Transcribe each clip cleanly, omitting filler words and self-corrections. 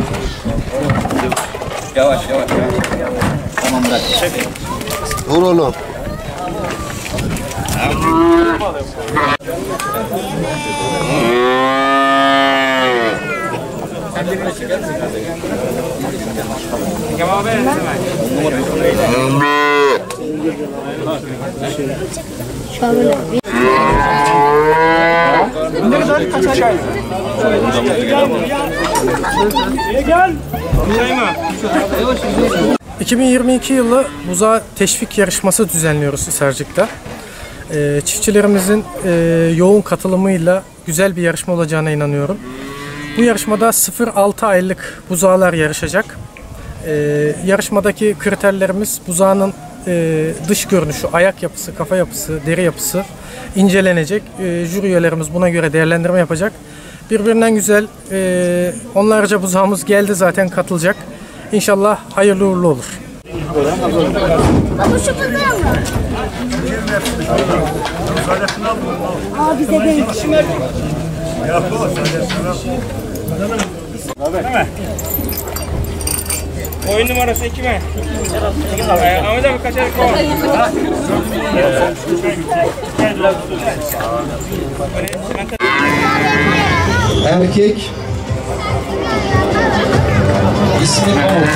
Yavaş. Tamam bırak. Vur onu. Ne kadar kaç ay? Gel. 2022 yılı buzağı teşvik yarışması düzenliyoruz Hisarcık'ta. Çiftçilerimizin yoğun katılımıyla güzel bir yarışma olacağına inanıyorum. Bu yarışmada 0-6 aylık buzağlar yarışacak. Yarışmadaki kriterlerimiz buzağının dış görünüşü, ayak yapısı, kafa yapısı, deri yapısı incelenecek. Jüri üyelerimiz buna göre değerlendirme yapacak. Birbirinden güzel onlarca buzağımız geldi zaten katılacak. İnşallah hayırlı uğurlu olur. Baba şu buzağı mı? Aa bize değil. Oyun numarası 2 mi? Ahmet abi kaçar kova. Erkek. İsmi Umut.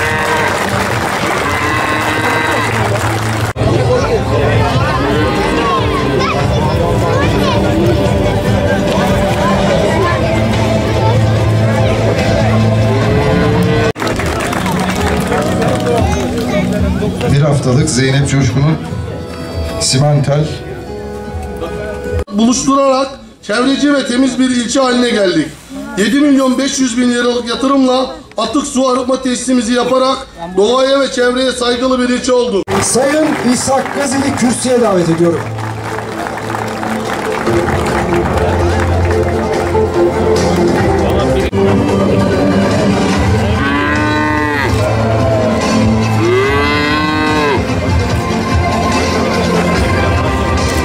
Bir haftalık Zeynep Coşkun'un simental buluşturarak çevreci ve temiz bir ilçe haline geldik. 7.500.000 liralık yatırımla atık su arıtma tesisimizi yaparak doğaya ve çevreye saygılı bir ilçe olduk. Sayın İshak Gazili kürsüye davet ediyorum.